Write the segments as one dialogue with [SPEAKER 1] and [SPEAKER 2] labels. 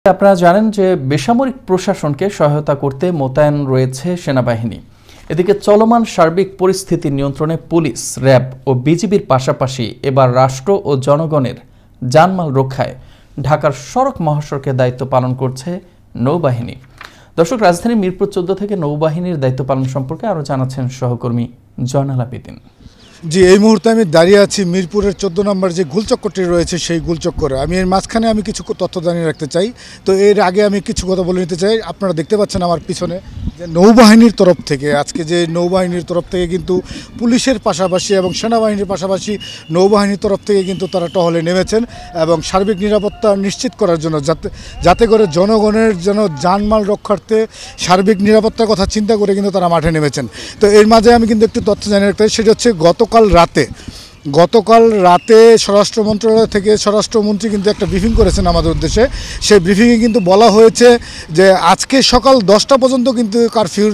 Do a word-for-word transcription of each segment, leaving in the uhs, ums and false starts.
[SPEAKER 1] আপনারা জানেন যে বেসামরিক প্রশাসনকে সহায়তা করতে মোতায়েন রয়েছে সেনাবাহিনী। এদিকে চলমান সার্বিক পরিস্থিতি নিয়ন্ত্রণে পুলিশ, র্যাব ও বিজিবির পাশাপাশি এবার রাষ্ট্র ও জনগণের জানমাল রক্ষায় ঢাকার সড়ক মহাসড়কে দায়িত্ব পালন করছে নৌবাহিনী। দর্শক, রাজধানীর মিরপুর চোদ্দ থেকে নৌবাহিনীর দায়িত্ব পালন সম্পর্কে আরও জানাচ্ছেন সহকর্মী জয়নাল আবেদিন।
[SPEAKER 2] জি, এই মুহূর্তে আমি দাঁড়িয়ে আছি মিরপুরের চোদ্দ নম্বর যে গোলচক্করটি রয়েছে সেই গোলচক্করে। আমি এর মাঝখানে আমি কিছু তথ্য জানিয়ে রাখতে চাই। তো এর আগে আমি কিছু কথা বলে নিতে চাই। আপনারা দেখতে পাচ্ছেন আমার পিছনে যে নৌবাহিনীর তরফ থেকে আজকে যে নৌবাহিনীর তরফ থেকে কিন্তু পুলিশের পাশাপাশি এবং সেনাবাহিনীর পাশাপাশি নৌবাহিনীর তরফ থেকে কিন্তু তারা টহলে নেমেছেন এবং সার্বিক নিরাপত্তা নিশ্চিত করার জন্য, যাতে যাতে করে জনগণের যেন জানমাল রক্ষার্থে সার্বিক নিরাপত্তার কথা চিন্তা করে কিন্তু তারা মাঠে নেমেছেন। তো এর মাঝে আমি কিন্তু একটু তথ্য জানিয়ে রাখতে চাই। সেটা হচ্ছে গত গতকাল রাতে গতকাল রাতে স্বরাষ্ট্র মন্ত্রণালয় থেকে স্বরাষ্ট্রমন্ত্রী কিন্তু একটা ব্রিফিং করেছেন আমাদের উদ্দেশ্যে। সেই ব্রিফিংয়ে কিন্তু বলা হয়েছে যে আজকে সকাল দশটা পর্যন্ত কিন্তু কারফিউর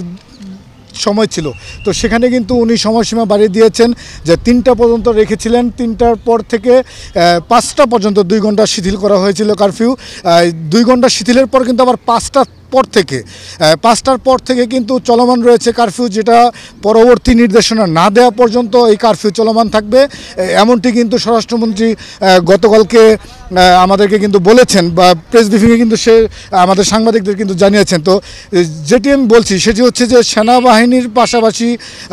[SPEAKER 2] সময় ছিল। তো সেখানে কিন্তু উনি সময়সীমা বাড়িয়ে দিয়েছেন যে তিনটা পর্যন্ত রেখেছিলেন। তিনটার পর থেকে পাঁচটা পর্যন্ত দুই ঘন্টা শিথিল করা হয়েছিল কারফিউ। দুই ঘন্টা শিথিলের পর কিন্তু আবার পাঁচটা পর থেকে পাঁচটার পর থেকে কিন্তু চলমান রয়েছে কারফিউ, যেটা পরবর্তী নির্দেশনা না দেওয়া পর্যন্ত এই কারফিউ চলমান থাকবে। এমনটি কিন্তু স্বরাষ্ট্রমন্ত্রী গতকালকে আমাদেরকে কিন্তু বলেছেন, বা প্রেস ব্রিফিংয়ে কিন্তু সে আমাদের সাংবাদিকদের কিন্তু জানিয়েছেন। তো যেটি আমি বলছি সেটি হচ্ছে যে সেনাবাহিনীর পাশাপাশি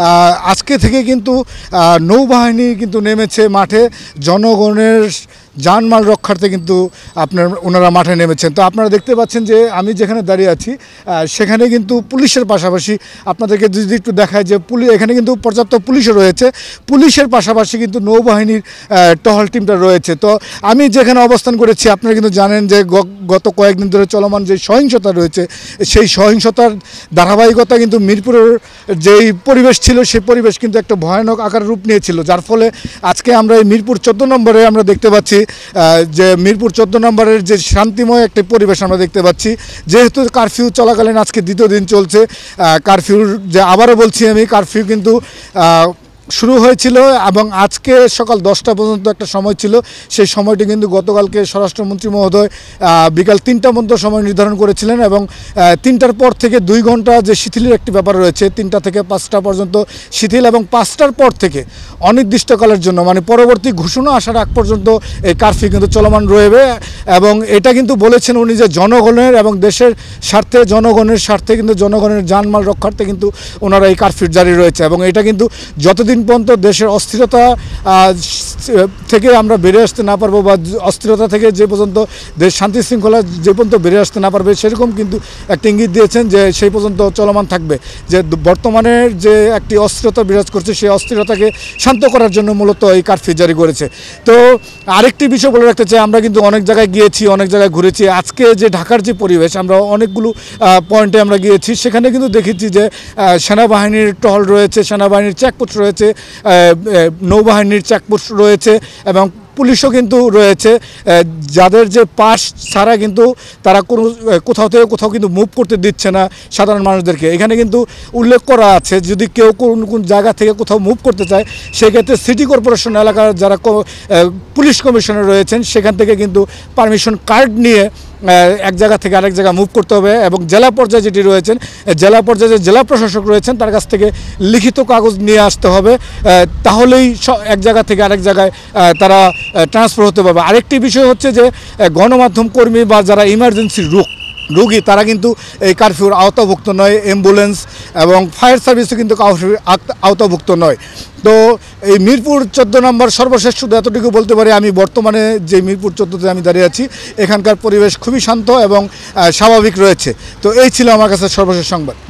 [SPEAKER 2] আজকে থেকে কিন্তু নৌবাহিনী কিন্তু নেমেছে মাঠে জনগণের জানমাল রক্ষার্থে কিন্তু আপনার ওনারা মাঠে নেমেছেন। তো আপনারা দেখতে পাচ্ছেন যে আমি যেখানে দাঁড়িয়ে আছি সেখানে কিন্তু পুলিশের পাশাপাশি আপনাদেরকে যদি একটু দেখায় যে পুলিশ এখানে কিন্তু পর্যাপ্ত পুলিশও রয়েছে। পুলিশের পাশাপাশি কিন্তু নৌবাহিনীর টহল টিমটা রয়েছে। তো আমি যেখানে অবস্থান করেছি আপনারা কিন্তু জানেন যে গত কয়েকদিন ধরে চলমান যে সহিংসতা রয়েছে সেই সহিংসতার ধারাবাহিকতা কিন্তু মিরপুরের যেই পরিবেশ ছিল সেই পরিবেশ কিন্তু একটা ভয়ানক আকার রূপ নিয়েছিল, যার ফলে আজকে আমরা এই মিরপুর চোদ্দ নম্বরে আমরা দেখতে পাচ্ছি যে মিরপুর চোদ্দ নম্বরের যে শান্তিময় একটি পরিবেশ আমরা দেখতে পাচ্ছি। যেহেতু কারফিউ চলাকালীন আজকে দ্বিতীয় দিন চলছে কারফিউর, যে আবারও বলছি আমি, কারফিউ কিন্তু শুরু হয়েছিল এবং আজকে সকাল দশটা পর্যন্ত একটা সময় ছিল। সেই সময়টি কিন্তু গতকালকে স্বরাষ্ট্রমন্ত্রী মহোদয় বিকাল তিনটা পর্যন্ত সময় নির্ধারণ করেছিলেন এবং তিনটার পর থেকে দুই ঘন্টা যে শিথিলের একটি ব্যাপার রয়েছে, তিনটা থেকে পাঁচটা পর্যন্ত শিথিল এবং পাঁচটার পর থেকে অনির্দিষ্টকালের জন্য, মানে পরবর্তী ঘোষণা আসার আগ পর্যন্ত এই কারফিউ কিন্তু চলমান রয়েবে। এবং এটা কিন্তু বলেছেন উনি যে জনগণের এবং দেশের স্বার্থে, জনগণের স্বার্থে কিন্তু জনগণের জানমাল রক্ষার্থে কিন্তু ওনারা এই কারফিউ জারি রয়েছে। এবং এটা কিন্তু যতদিন পর্যন্ত দেশের অস্থিরতা থেকে আমরা বেরিয়ে আসতে না পারবো, বা অস্থিরতা থেকে যে পর্যন্ত দেশ শান্তি শৃঙ্খলা যে পর্যন্ত বেরিয়ে আসতে না পারবে, সেরকম কিন্তু একটা ইঙ্গিত দিয়েছেন যে সেই পর্যন্ত চলমান থাকবে। যে বর্তমানের যে একটি অস্থিরতা বিরাজ করছে সেই অস্থিরতাকে শান্ত করার জন্য মূলত এই কারফিউ জারি করেছে। তো আরেকটি বিষয় বলে রাখতে চাই, আমরা কিন্তু অনেক জায়গায় গিয়েছি, অনেক জায়গায় ঘুরেছি। আজকে যে ঢাকার যে পরিবেশ, আমরা অনেকগুলো পয়েন্টে আমরা গিয়েছি, সেখানে কিন্তু দেখেছি যে সেনাবাহিনীর টহল রয়েছে, সেনাবাহিনীর চেকপোস্ট রয়েছে, নৌবাহিনীর চেকপোস্ট রয়েছে এবং পুলিশও কিন্তু রয়েছে, যাদের যে পাস ছাড়া কিন্তু তারা কোনো কোথাও থেকে কোথাও কিন্তু মুভ করতে দিচ্ছে না সাধারণ মানুষদেরকে। এখানে কিন্তু উল্লেখ করা আছে যদি কেউ কোন কোন জায়গা থেকে কোথাও মুভ করতে চায়, সেক্ষেত্রে সিটি কর্পোরেশন এলাকার যারা পুলিশ কমিশনার রয়েছেন সেখান থেকে কিন্তু পারমিশন কার্ড নিয়ে এক জায়গা থেকে আরেক জায়গায় মুভ করতে হবে। এবং জেলা পর্যায়ে যেটি রয়েছেন, জেলা পর্যায়ে যে জেলা প্রশাসক রয়েছেন তার কাছ থেকে লিখিত কাগজ নিয়ে আসতে হবে, তাহলেই এক জায়গা থেকে আরেক জায়গায় তারা ট্রান্সফার হতে পারবে। আরেকটি বিষয় হচ্ছে যে গণমাধ্যম কর্মী বা যারা ইমার্জেন্সি রোগ রোগী তারা কিন্তু এই কারফিউর আওতাভুক্ত নয়, অ্যাম্বুলেন্স এবং ফায়ার সার্ভিসও কিন্তু আওতাভুক্ত নয়। তো এই মিরপুর চোদ্দো নম্বর সর্বশেষ শুধু এতটুকু বলতে পারি, আমি বর্তমানে যে মিরপুর চোদ্দোতে আমি দাঁড়িয়ে আছি এখানকার পরিবেশ খুবই শান্ত এবং স্বাভাবিক রয়েছে। তো এই ছিল আমার কাছে সর্বশেষ সংবাদ।